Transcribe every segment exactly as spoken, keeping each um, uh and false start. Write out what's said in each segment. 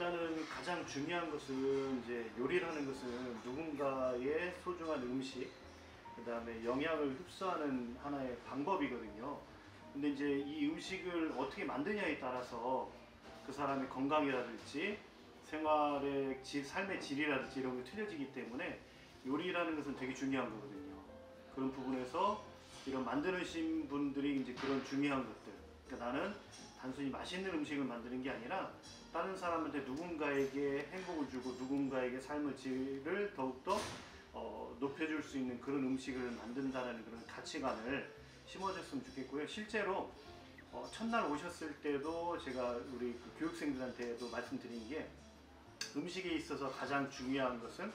일단은 가장 중요한 것은 이제 요리라는 것은 누군가의 소중한 음식, 그 다음에 영양을 흡수하는 하나의 방법이거든요. 근데 이제 이 음식을 어떻게 만드냐에 따라서 그 사람의 건강이라든지 생활의 질, 삶의 질이라든지 이런 게 틀려지기 때문에 요리라는 것은 되게 중요한 거거든요. 그런 부분에서 이런 만드신 분들이 이제 그런 중요한 것들, 그러니까 나는 단순히 맛있는 음식을 만드는 게 아니라 다른 사람한테 누군가에게 행복을 주고 누군가에게 삶의 질을 더욱더 어, 높여줄 수 있는 그런 음식을 만든다는 그런 가치관을 심어줬으면 좋겠고요. 실제로 어, 첫날 오셨을 때도 제가 우리 그 교육생들한테도 말씀드린 게 음식에 있어서 가장 중요한 것은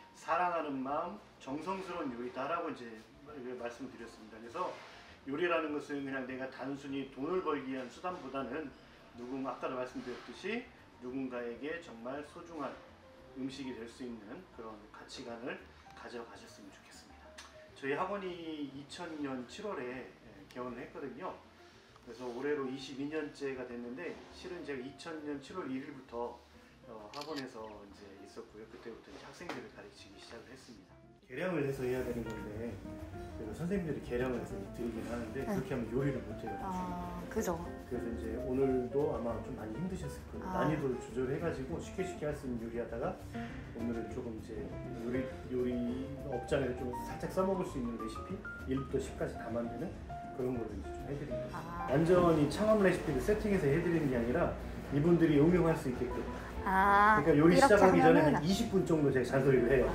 사랑하는 마음, 정성스러운 요리다라고 이제 말씀을 드렸습니다. 그래서 요리라는 것은 그냥 내가 단순히 돈을 벌기 위한 수단보다는 누군가 아까도 말씀드렸듯이 누군가에게 정말 소중한 음식이 될 수 있는 그런 가치관을 가져가셨으면 좋겠습니다. 저희 학원이 이천 년 칠월에 개원을 했거든요. 그래서 올해로 이십이 년째가 됐는데 실은 제가 이천 년 칠월 일일부터 어, 학원에서 이제 있었고요. 그때부터 이제 학생들을 가르치기 시작을 했습니다. 계량을 해서 해야 되는 건데 그래서 선생님들이 계량을 해서 드리긴 하는데 네. 그렇게 하면 요리를 못해요. 아, 그죠. 그래서 이제 오늘도 아마 좀 많이 힘드셨을 거예요. 아. 난이도를 조절해가지고 쉽게 쉽게 할 수 있는 요리하다가 오늘은 조금 이제 요리 요리 업장에서 좀 살짝 써먹을 수 있는 레시피 일부터 십까지 다 만드는 그런 거를 이제 좀 해드리는 거예요. 아. 완전히 창업 레시피를 세팅해서 해드리는 게 아니라 이분들이 응용할 수 있게끔. 아, 그러니까 요리 시작하기 전에 한 이십 분 정도 제가 잔소리를 해요.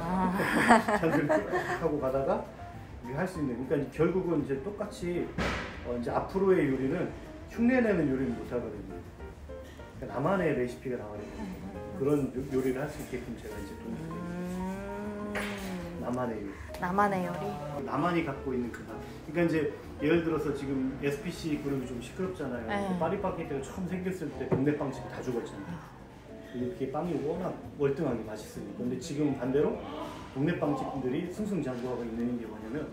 아. 잔소리 하고 가다가 할 수 있는. 그러니까 결국은 이제 똑같이 어 이제 앞으로의 요리는 흉내내는 요리는 못 하거든요. 그러니까 나만의 레시피가 나와야 돼요. 음. 그런 요리를 할 수 있게끔 제가 이제 도움드려요. 음. 나만의 요리. 나만의 요리. 나만이 갖고 있는 그 맛. 그러니까 이제 예를 들어서 지금 에스피씨 그룹이 좀 시끄럽잖아요. 네. 파리바게뜨가 처음 생겼을 때 동네 빵집이 다 죽었잖아요. 이렇게 빵이 워낙 월등하게 맛있으니까. 근데 지금 반대로 동네 빵집들이 승승장구하고 있는 게 뭐냐면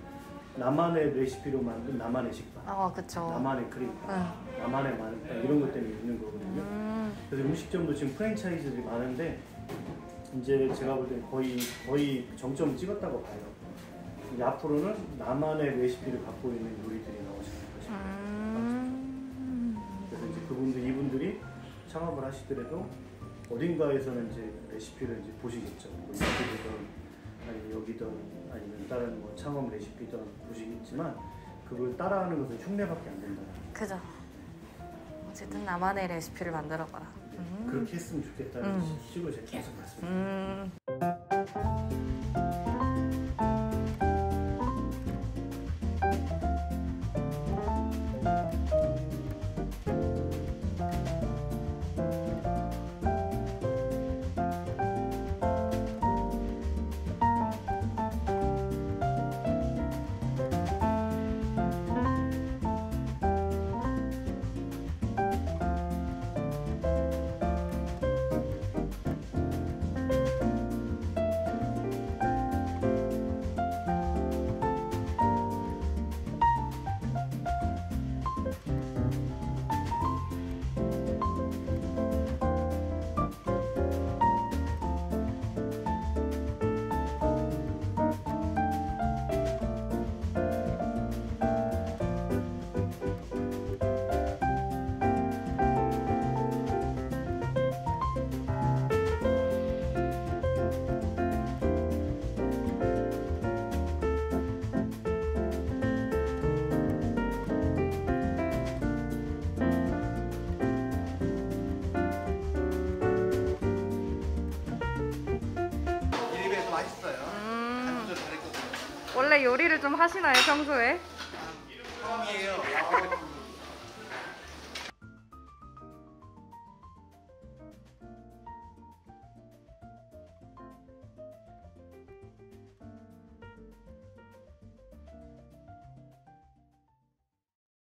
나만의 레시피로 만든 나만의 식빵, 아, 그쵸. 나만의 크림빵, 응. 나만의 마늘빵 이런 것 때문에 있는 거거든요. 음. 그래서 음식점도 지금 프랜차이즈들이 많은데 이제 제가 볼 때 거의 거의 정점을 찍었다고 봐요. 이제 앞으로는 나만의 레시피를 갖고 있는 요리들이 나오실 것입니다. 음. 그래서 이제 그분들 이분들이 창업을 하시더라도 어딘가에서는 이제 레시피를 이제 보시겠죠. 뭐 유튜브든 아니면 여기든 아니면 다른 뭐 창업 레시피든 보시겠지만 그걸 따라하는 것은 흉내밖에 안 된다. 그죠. 어쨌든 나만의 레시피를 만들어봐라. 음. 그렇게 했으면 좋겠다는 음. 식으로 제가 계속 말씀드립니다. 음. 원래 요리를 좀 하시나요, 평소에? 처음이에요.